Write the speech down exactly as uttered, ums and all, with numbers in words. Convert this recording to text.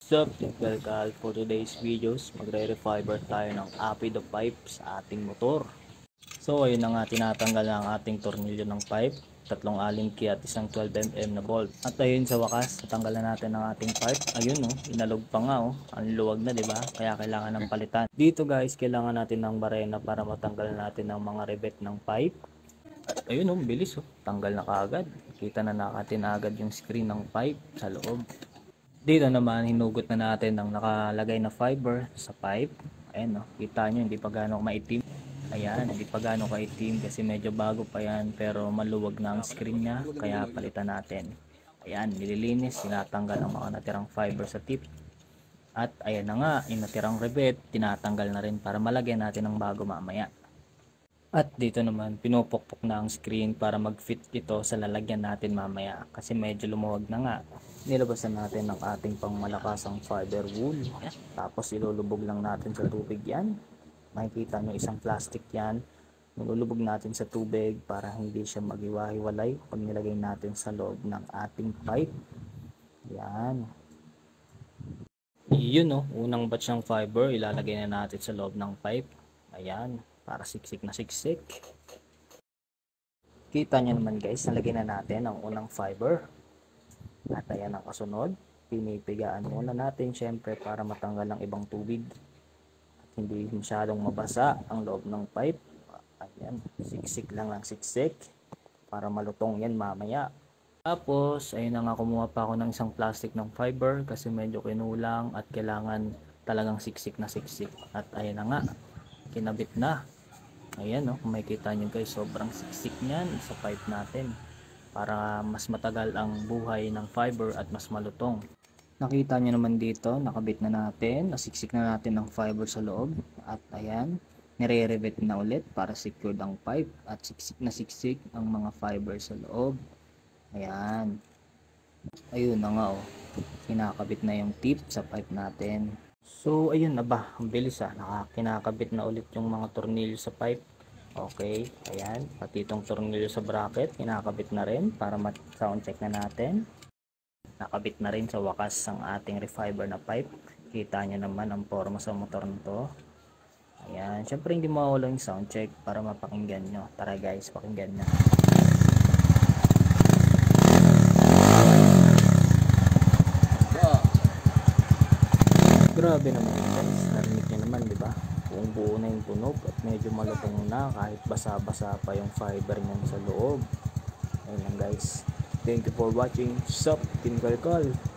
Sup, Galgal, for today's videos, magre-refiber tayo ng Apido pipe sa ating motor. So ayun na nga, tinatanggal na ang ating tornilyo ng pipe, tatlong allen key at isang twelve millimeter na bolt. At ayun sa wakas, natanggalan natin ang ating pipe. Ayun oh, inalog pa nga oh, ang luwag na, 'di ba? Kaya kailangan ng palitan. Dito guys, kailangan natin ng barena para matanggal natin ang mga rivet ng pipe. At ayun oh, bilis oh, tanggal na kaagad. Kita na natin agad yung screen ng pipe sa loob. Dito naman, hinugot na natin ang nakalagay na fiber sa pipe. Ayan, no? Kita nyo, hindi pa gano'ng maitim. Ayan, hindi pa gano'ng kaitim kasi medyo bago pa yan. Pero maluwag na ang screen niya, kaya palitan natin. Ayan, nililinis, tinatanggal ang mga natirang fiber sa tip. At ayan na nga, yung natirang rivet, tinatanggal na rin para malagyan natin ng bago mamaya. At dito naman, pinupukpok na ang screen para mag-fit ito sa lalagyan natin mamaya. Kasi medyo lumuwag na nga. Nilabasan natin ng ating pangmalakasang fiber wool. Tapos ilulubog lang natin sa tubig yan. Makikita nyo isang plastic yan. Nilulubog natin sa tubig para hindi siya mag-iwahiwalay pag nilagay natin sa loob ng ating pipe. Yan. Yun no, unang batch ng fiber ilalagay na natin sa loob ng pipe. Ayan, para siksik na siksik. Kita nyo naman guys, nalagay na natin ang unang fiber. At ayan ang kasunod, pinipigaan muna natin syempre para matanggal ang ibang tubig at hindi masyadong mabasa ang loob ng pipe. Ayan, siksik lang ng siksik para malutong yan mamaya. Tapos ayun na nga, kumuha pa ako ng isang plastic ng fiber kasi medyo kinulang at kailangan talagang siksik na siksik. At ayan na nga, kinabit na. Ayan no, kung makikita nyo guys, sobrang siksik niyan sa pipe natin para mas matagal ang buhay ng fiber at mas malutong. Nakita nyo naman dito, nakabit na natin, nasiksik na natin ang fiber sa loob. At ayan, nire-revet na ulit para secured ang pipe at siksik na siksik ang mga fiber sa loob. Ayan. Ayun na nga oh, kinakabit na yung tip sa pipe natin. So ayun na ba, ang bilis ah, nakakinakabit na ulit yung mga tornilyo sa pipe. Okay, ayan, pati itong tornilyo sa bracket, kinakabit na rin para ma-sound check na natin. Nakabit na rin sa wakas ang ating refiber na pipe. Kita nyo naman ang forma sa motor nito. Ayan, syempre hindi mawala yung sound check para mapakinggan nyo. Tara guys, pakinggan nyo. Grabe naman guys, narinig nyo naman diba? Buong buo na yung tunog at medyo malutong na kahit basa-basa pa yung fiber niyan sa loob. Ayun lang guys, thank you for watching. Sup, Team Galgal.